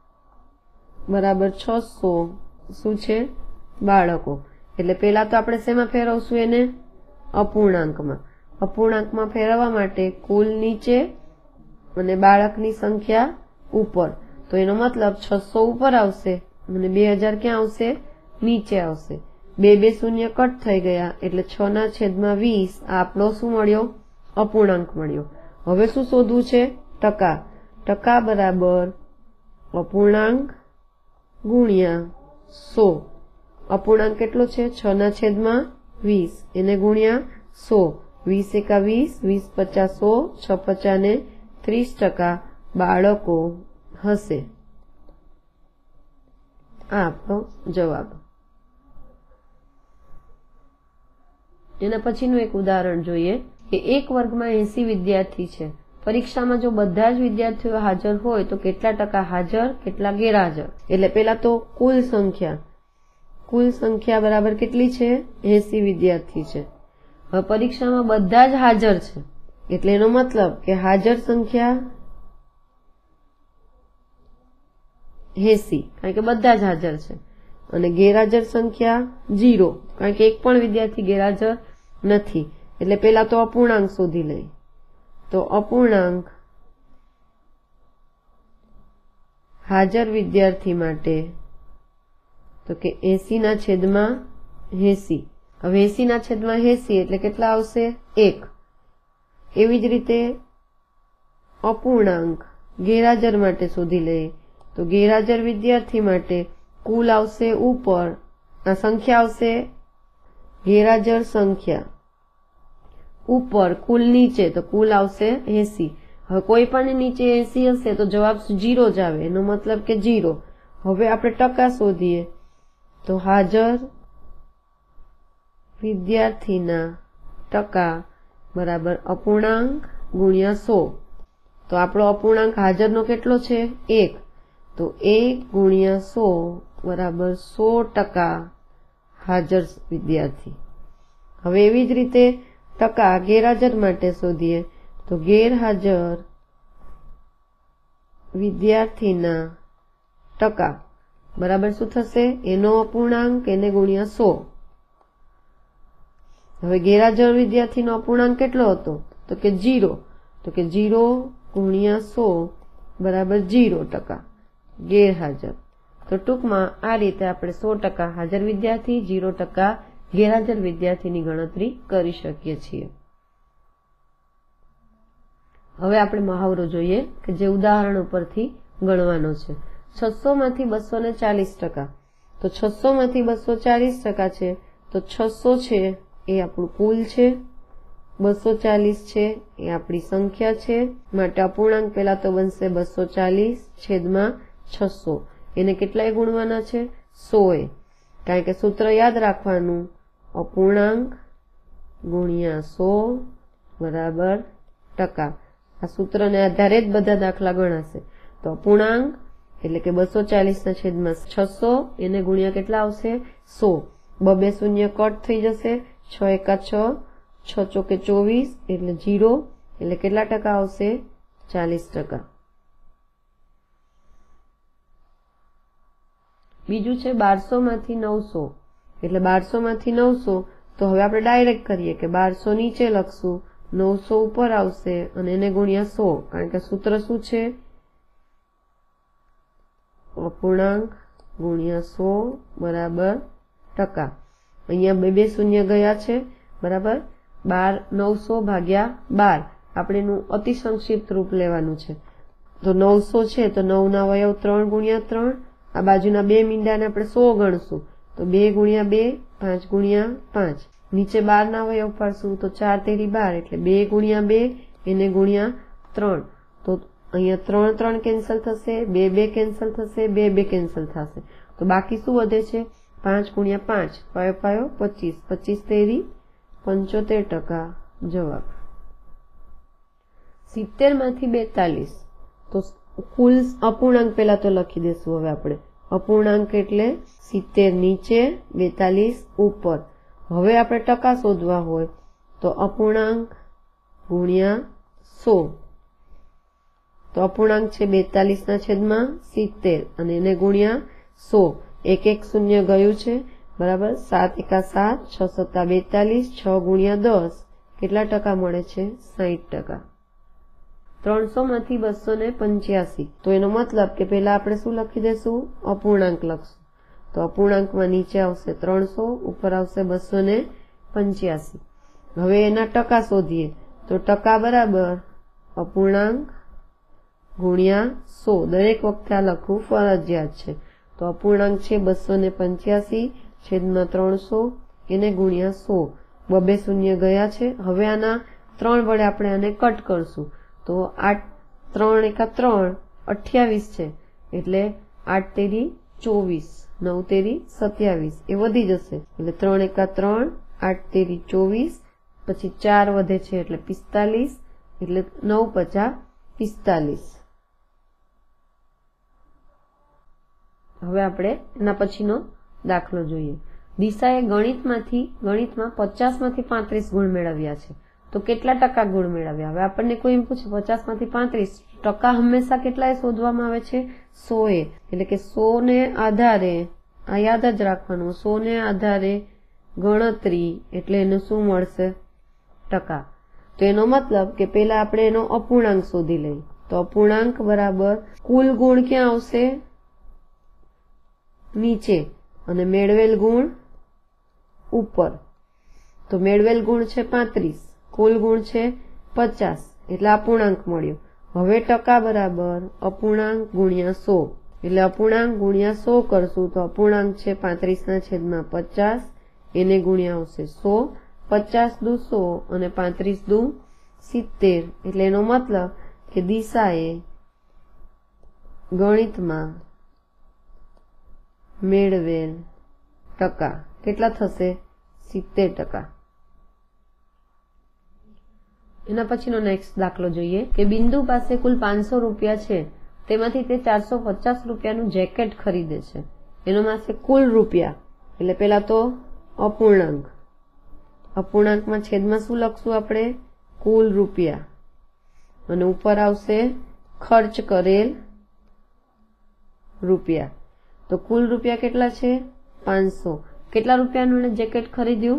બરાબર 600 શું છે? બાળકો। એટલે પેલા તો આપણે શેમાં ફેરવશું? એને અપૂર્ણાંકમાં। અપૂર્ણાંકમાં ફેરવવા માટે કુલ નીચે અને બાળકની સંખ્યા ઉપર, તો એનો મતલબ 600 ઉપર આવશે અને 2000 ક્યાં આવશે? નીચે આવશે। બે શૂન્ય કટ થઈ ગયા એટલે 6/20 આપણો શું મળ્યો? અપૂર્ણાંક મળ્યો। હવે શું શોધવું છે? ટકા। ટકા બરાબર અપૂર્ણાંક ગુણ્યા 100। અપૂર્ણાંક કેટલો છે? 6/20 એને ગુણ્યા 100, 20 × 20 20 × 50 100 6 × 50 ને 30% બાળકો હશે। આ આપણો જવાબ। એના પછીનું એક ઉદાહરણ જોઈએ કે એક વર્ગમાં 80 વિદ્યાર્થી છે, પરીક્ષામાં જો બધા જ વિદ્યાર્થીઓ હાજર હોય તો કેટલા ટકા હાજર, કેટલા ગેરહાજર? એટલે પેલા તો કુલ સંખ્યા બરાબર કેટલી છે? 80 વિદ્યાર્થી છે। હવે પરીક્ષામાં બધા જ હાજર છે એટલે એનો મતલબ કે હાજર સંખ્યા 80 કારણ કે બધા જ હાજર છે, અને ગેરહાજર સંખ્યા 0 કારણ કે એક પણ વિદ્યાર્થી ગેરહાજર નથી। એટલે પેલા તો અપૂર્ણાંક શોધી લઈ, તો અપૂર્ણાંક હાજર વિદ્યાર્થી માટે તો કે 80/80। હવે 80/80 એટલે કેટલા આવશે? 1। એવી જ રીતે અપૂર્ણાંક ગેરહાજર માટે શોધી લઈએ, તો ગેરહાજર વિદ્યાર્થી માટે કુલ આવશે ઉપર, આ સંખ્યા આવશે ગેરહાજર સંખ્યા ઉપર, કુલ નીચે, તો કુલ આવશે 80। હવે કોઈ પણ નીચે 80 હશે તો જવાબ 0 જ આવે, એનો મતલબ કે 0। હવે આપણે ટકા શોધીએ, તો હાજર વિદ્યાર્થીના ટકા બરાબર અપૂર્ણાંક ગુણ્યા 100। તો આપણો અપૂર્ણાંક હાજરનો કેટલો છે? 1, તો 1 × 100 બરાબર 100% હાજર વિદ્યાર્થી। હવે એવી જ રીતે ટકા ગેરહાજર માટે શોધીએ, તો ગેરહાજર વિદ્યાર્થીના ટકા બરાબર શું થશે? એનો અપૂર્ણાંક એને ગુણ્યા 100। હવે ગેરહાજર વિદ્યાર્થીનો અપૂર્ણાંક કેટલો હતો? તો કે 0, તો કે 0 × 100 બરાબર 0% ગેરહાજર। તો ટૂંકમાં આ રીતે આપણે 100% હાજર વિદ્યાર્થી, 0% ગેરહાજર વિદ્યાર્થીની ગણતરી કરી શકીએ છીએ। હવે આપણે મહાવરો જોઈએ કે જે ઉદાહરણ ઉપરથી ગણવાનો છે। 600 માંથી 240%, તો 600 માંથી 240% છે, તો 600 છે એ આપણું કુલ છે, 240 છે એ આપણી સંખ્યા છે, માટે અપૂર્ણાંક પેલા તો બનશે 240/600। એને કેટલાય ગુણવાના છે? 100 કારણ કે સૂત્ર યાદ રાખવાનું, અપૂર્ણાંક ગુણ્યા 100 બરાબર ટકા। આ સૂત્રને આધારે જ બધા દાખલા ગણાશે। તો અપૂર્ણાંક એટલે કે 240 ના છેદમાં 600 એને ગુણ્યા કેટલા આવશે 100 બબે શૂન્ય કટ થઈ જશે 6 એકા 6 6 ચોકે 24 એટલે 0 એટલે કેટલા ટકા આવશે 40%. બીજું છે 1200 માંથી 900 એટલે 1200 માંથી 900 તો હવે આપણે ડાયરેક્ટ કરીએ કે 1200 નીચે લખશું 900 ઉપર આવશે અને એને ગુણ્યા 100 કારણ કે સૂત્ર શું છે અપૂર્ણાંક ગુણ્યા 100 બરાબર ટકા. અહીંયા બે બે શૂન્ય ગયા છે બરાબર 900 ભાગ્યા 12 આપણે એનું અતિ સંક્ષિપ્ત રૂપ લેવાનું છે તો 900 છે તો 9 ના અવયવ 3 ગુણ્યા 3 આ બાજુના બે મીંડાને આપણે 100 ગણશું તો 2 ગુણ્યા 2 5 ગુણ્યા 5 નીચે 12 ના અવયવ પાડશું તો 4 તેરી 12 એટલે 2 ગુણ્યા 2 એને ગુણ્યા 3 તો અહીંયા 3 3 કેન્સલ થશે 2 2 કેન્સલ થશે 2 2 કેન્સલ થશે તો બાકી શું વધે છે 5 ગુણ્યા 5 5 5 25 25 તેરી 75% જવાબ. 70 માંથી 42 તો કુલ અપૂર્ણાંક પેલા તો લખી દેશું હવે આપણે અપૂર્ણાંક એટલે 70 નીચે 42 ઉપર. હવે આપણે ટકા શોધવા હોય તો અપૂર્ણાંક ગુણ્યા 100 તો અપૂર્ણાંક છે 42 ના છેદમાં 70 અને એને ગુણ્યા 100 એક એક શૂન્ય ગયું છે બરાબર 7 એકા 7 6 સત્તા 42 6 ગુણ્યા 10 કેટલા ટકા મળે છે 60%. 300 માંથી 285 તો એનો મતલબ કે પેલા આપણે શું લખી દેશું અપૂર્ણાંક લખશું તો અપૂર્ણાંકમાં નીચે આવશે 300 ઉપર આવશે 285. હવે એના ટકા શોધીએ તો ટકા બરાબર અપૂર્ણાંક ગુણ્યા 100 દરેક વખતે આ લખવું ફરજિયાત છે તો અપૂર્ણાંક છે 285 છેદમાં 300 એને ગુણ્યા 100 બબે શૂન્ય ગયા છે. હવે આના 3 વડે આપણે આને કટ કરશું તો 8 3 એકા 3 28 છે એટલે 8 તેરી 24 9 તેરી 27 એ વધી જશે એટલે 3 એકા 3 8 તેરી 24 પછી 4 વધે છે એટલે 45 એટલે 9 50 45. હવે આપણે એના પછીનો દાખલો જોઈએ. દિશાએ ગણિતમાં 50 માંથી 35 ગુણ મેળવ્યા છે તો કેટલા ટકા ગુણ મેળવ્યા. હવે આપણને કોઈ એમ પૂછે 50 માંથી 35 ટકા હંમેશા કેટલાએ શોધવામાં આવે છે 100 એટલે કે 100 ને આધારે આ યાદ જ રાખવાનું 100 ને આધારે ગણતરી એટલે એનું શું મળશે ટકા. તો એનો મતલબ કે પેલા આપણે એનો અપૂર્ણાંક શોધી લઈએ તો અપૂર્ણાંક બરાબર કુલ ગુણ ક્યાં આવશે નીચે અને મેળવેલ ગુણ ઉપર. તો મેળવેલ ગુણ છે 35 કુલ ગુણ છે 50 એટલે અપૂર્ણાંક મળ્યો. હવે ટકા બરાબર અપૂર્ણાંક ગુણ્યા 100 એટલે અપૂર્ણાંક ગુણ્યા 100 કરશું તો અપૂર્ણાંક છે 35 ના છેદમાં 50 એને ગુણ્યા આવશે 100 50 દુ 100 અને 35 દુ 70 એટલે એનો મતલબ કે દિશાએ ગણિતમાં મેળવેલ ટકા કેટલા થશે 70%. એના પછીનો નેક્સ્ટ દાખલો જોઈએ કે બિંદુ પાસે કુલ 500 રૂપિયા છે તેમાંથી તે 450 રૂપિયાનું જેકેટ ખરીદે છે એનો પાસે કુલ રૂપિયા એટલે પેલા તો અપૂર્ણાંકમાં છેદમાં શું લખશું આપણે કુલ રૂપિયા અને ઉપર આવશે ખર્ચ કરેલ રૂપિયા. તો કુલ રૂપિયા કેટલા છે 500. કેટલા રૂપિયાનું એને જેકેટ ખરીદ્યું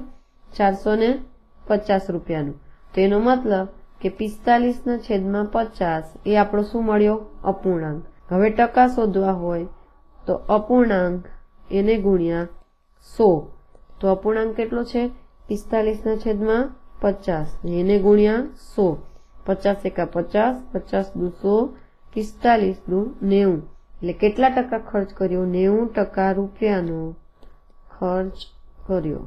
450 રૂપિયાનું. તો એનો મતલબ કે 45 ના છેદમાં 50 એ આપણો શું મળ્યો અપૂર્ણાંક. હવે ટકા શોધવા હોય તો અપૂર્ણાંક એને ગુણ્યા 100 તો અપૂર્ણાંક કેટલો છે 45 ના છેદમાં 50 એને ગુણ્યા 100 50 એકા 50 50 દુ 100 45 દુ 90 એટલે કેટલા ટકા ખર્ચ કર્યો 90% રૂપિયાનો ખર્ચ કર્યો.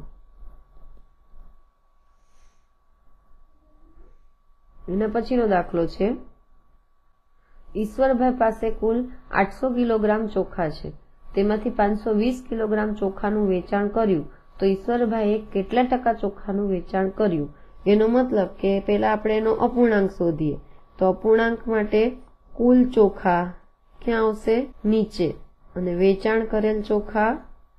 એના પછીનો દાખલો છે ઈશ્વરભાઈ પાસે કુલ 800 કિલોગ્રામ ચોખા છે તેમાંથી 520 કિલોગ્રામ ચોખાનું વેચાણ કર્યું તો ઈશ્વરભાઈએ કેટલા ટકા ચોખાનું વેચાણ કર્યું. એનો મતલબ કે પેલા આપણે એનો અપૂર્ણાંક શોધીએ તો અપૂર્ણાંક માટે કુલ ચોખા ક્યાં આવશે? નીચે. અને વેચાણ કરેલ ચોખા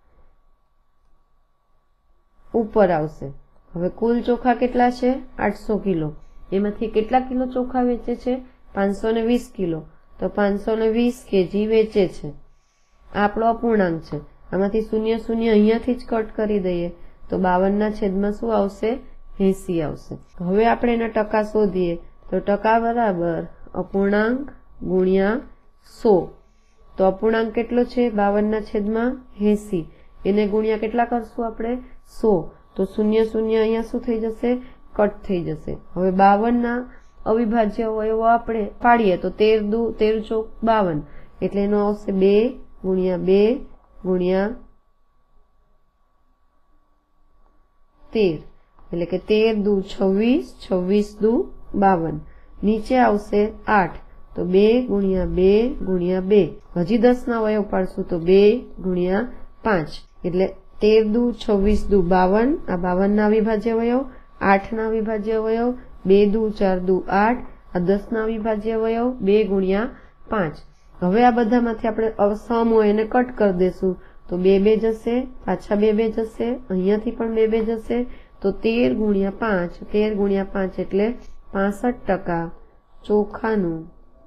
ઉપર આવશે. હવે કુલ ચોખા કેટલા છે? 800 કિલો. એમાંથી કેટલા કિલો ચોખા વેચે છે? 520 કિલો. તો 520 કેજી વેચે છે. આ આપણો અપૂર્ણાંક છે. આમાંથી 0 0 અહીંયાથી જ કટ કરી દઈએ તો 52 છેદમાં શું આવશે? 80 આવશે. હવે આપણે એના ટકા શોધીએ તો ટકા બરાબર અપૂર્ણાંક ગુણ્યા 100. તો અપૂર્ણાંક કેટલો છે? 52 છેદમાં 80. એને ગુણ્યા કેટલા કરશું આપણે? 100. તો 0 0 અહીંયા શું થઈ જશે? કટ થઈ જશે. હવે 52 અવિભાજ્ય અવયવો આપણે પાડીએ તો 13 દુ 13 ચોક 52 એટલે એનો આવશે 2 ગુણ્યા 2 ગુણ્યા 13 એટલે કે 13 દુ 26 26 દુ 52. નીચે આવશે 8 તો 2 ગુણ્યા 2 ગુણ્યા 2. હજી 10 ના અવયવ પાડશું તો 2 ગુણ્યા 5 એટલે 13 દુ 26 દુ 52. આ 52 ના અવિભાજ્ય અવયવ, 8 ના અવિભાજ્ય અવયવ, 2 દુ 4 દુ 8. આ 10 ના અવિભાજ્ય અવયવ 2 ગુણ્યા 5. હવે આ બધામાંથી આપણે સમ હોય એને કટ કરી દેશું તો 2 2 જશે, પાછા 2 2 જશે, અહીંયાથી પણ 2 2 જશે. તો 13 ગુણ્યા 5, 13 ગુણ્યા 5 એટલે 65% ચોખાનું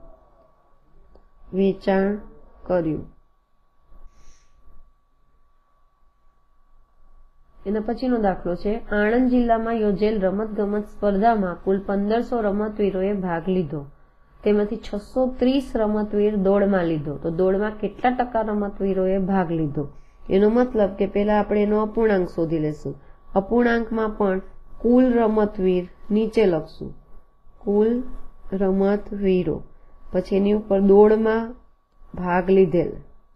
વેચાણ કર્યું. એના પછીનો દાખલો છે, આણંદ જિલ્લામાં યોજેલ રમતગમત સ્પર્ધામાં કુલ 1500 રમતવીરોએ ભાગ લીધો. તેમાંથી 630 રમતવીર દોડમાં લીધો. તો દોડમાં કેટલા ટકા રમતવીરોએ ભાગ લીધો? એનો મતલબ કે પહેલા આપણે એનો અપૂર્ણાંક શોધી લેશું. અપૂર્ણાંકમાં પણ કુલ રમતવીર નીચે લખશું, કુલ રમતવીરો, પછી એની ઉપર દોડમાં ભાગ લીધેલ.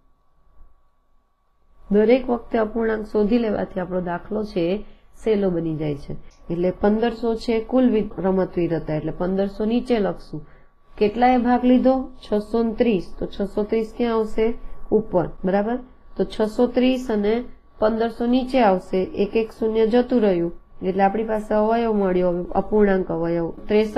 દરેક વખતે અપૂર્ણાંક શોધી લેવાથી આપણો દાખલો છે સહેલો બની જાય છે. એટલે 1500 છે કુલ રમતવીર હતા એટલે 1500 નીચે લખશું. કેટલાએ ભાગ લીધો? 630. તો 630 ક્યાં આવશે? ઉપર. બરાબર. તો 630 અને 1500 નીચે આવશે. એક એક શૂન્ય જતું રહ્યું એટલે આપણી પાસે અવયવ મળ્યો, અપૂર્ણાંક અવયવ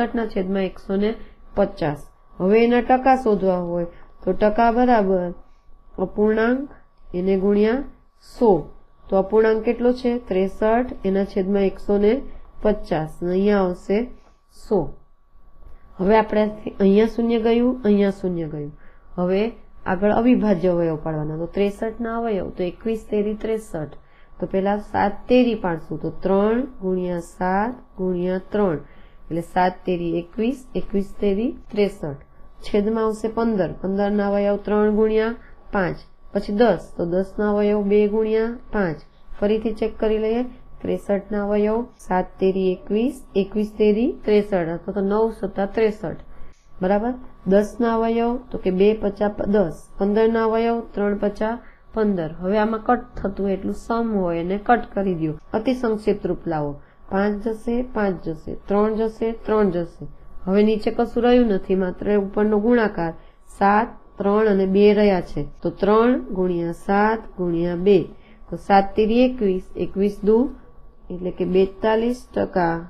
63/150. હવે એના ટકા શોધવા હોય તો ટકા બરાબર અપૂર્ણાંક એને ગુણ્યા 100. તો અપૂર્ણાંક કેટલો છે? 63 એના છેદમાં 150. અહીંયા આવશે 100. હવે આપણે અહીંયા શૂન્ય ગયું, અહીંયા શૂન્ય ગયું. હવે આગળ અવિભાજ્ય અવયવ પાડવાના. તો 63 ના અવયવ તો 21 તેરી 63. તો પેલા 7 તેરી પાડશું તો 3 ગુણ્યા 7 ગુણ્યા 3 એટલે 7 તેરી 21, 21 તેરી 63. છેદમાં આવશે 15. 15 ના અવયવ 3 ગુણ્યા 5. પછી 10 તો 10 ના અવયવ 2 ગુણ્યા 5. ફરીથી ચેક કરી લઈએ. 63 ના અવયવ 7 તેરી 21, 21 તેરી 63 અથવા તો 9 સત્તા 63. બરાબર. 10 ના અવયવ તો કે 2 પચા 10. 15 ના અવયવ 3 પચા 15. હવે આમાં કટ થતું એટલું સમ હોય એને કટ કરી દો. અતિ સંક્ષિપ્ત રૂપ લાવો. 5 જશે, 5 જશે, 3 જશે, 3 જશે. હવે નીચે કશું રહ્યું નથી, માત્ર ઉપરનો ગુણાકાર 7, 3 અને 2 રહ્યા છે. તો 3 ગુણ્યા 7 ગુણ્યા 2 તો 7 તેરી 21, 21 દુ એટલે કે 42%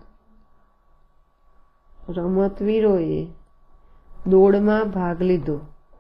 રમતવીરોએ દોડમાં ભાગ લીધો.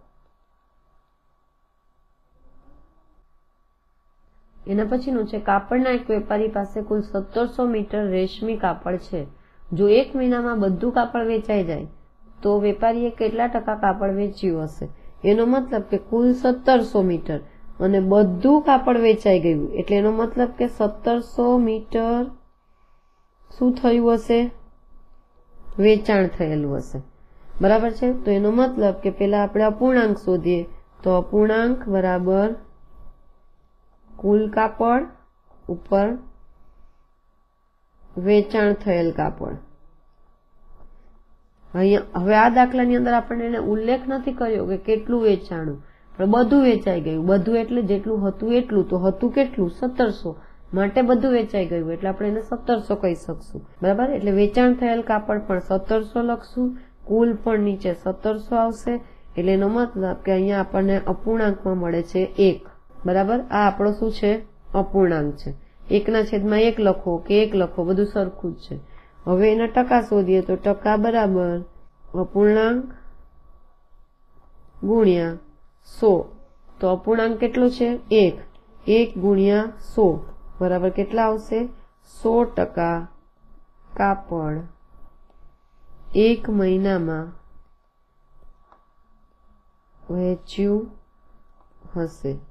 એના પછીનું છે, કાપડના એક વેપારી પાસે કુલ 1700 મીટર રેશમી કાપડ છે. જો 1 મહિનામાં બધું કાપડ વેચાઈ જાય તો વેપારીએ કેટલા ટકા કાપડ વેચ્યું હશે? એનો મતલબ કે કુલ 1700 મીટર અને બધું કાપડ વેચાઈ ગયું એટલે એનો મતલબ કે 1700 મીટર શું થયું હશે? વેચાણ થયેલું હશે. બરાબર છે. તો એનો મતલબ કે પેલા આપણે અપૂર્ણાંક શોધીએ તો અપૂર્ણાંક બરાબર કુલ કાપડ ઉપર વેચાણ થયેલ કાપડ. અહીંયા હવે આ દાખલાની અંદર આપણને એને ઉલ્લેખ નથી કર્યો કે કેટલું વેચાણું, પણ બધું વેચાઈ ગયું. બધું એટલે જેટલું હતું એટલું. તો હતું કેટલું? 1700. માટે બધું વેચાઈ ગયું એટલે આપણે એને 1700 કહી શકશું. બરાબર. એટલે વેચાણ થયેલ કાપડ પણ 1700 લખશું, કુલ પણ નીચે 1700 આવશે. એટલે એનો મતલબ કે અહીંયા આપણને અપૂર્ણાંકમાં મળે છે 1. બરાબર. આ આપણો શું છે? અપૂર્ણાંક છે. 1 ના છેદમાં 1 લખો કે 1 લખો બધું સરખું જ છે. હવે એના ટકા શોધીએ તો ટકા બરાબર અપૂર્ણાંક ગુણ્યા 100 તો અપૂર્ણાંક કેટલો છે 1 1 ગુણ્યા 100 બરાબર કેટલા આવશે 100% કાપડ 1 મહિનામાં વેચ્યું હશે